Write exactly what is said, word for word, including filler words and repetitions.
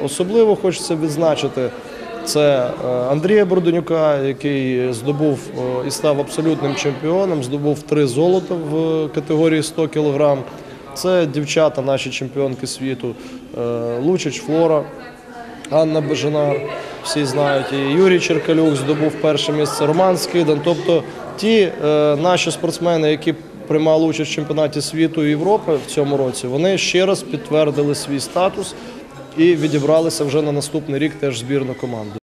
Особливо хочеться відзначити це Андрія Борденюка, який здобув і став абсолютним чемпіоном, здобув три золота в категорії сто кілограм. Це дівчата, наші чемпіонки світу, Лучич Флора, Анна Бежанар, всі знають, і Юрій Черкалюк здобув перше місце, Роман Скидан. Тобто ті наші спортсмени, які приймали участь в чемпіонаті світу і Європи в цьому році, вони ще раз підтвердили свій статус і відібралися вже на наступний рік теж в збірну команду.